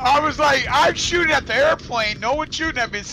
I was like, I'm shooting at the airplane. No one's shooting at me.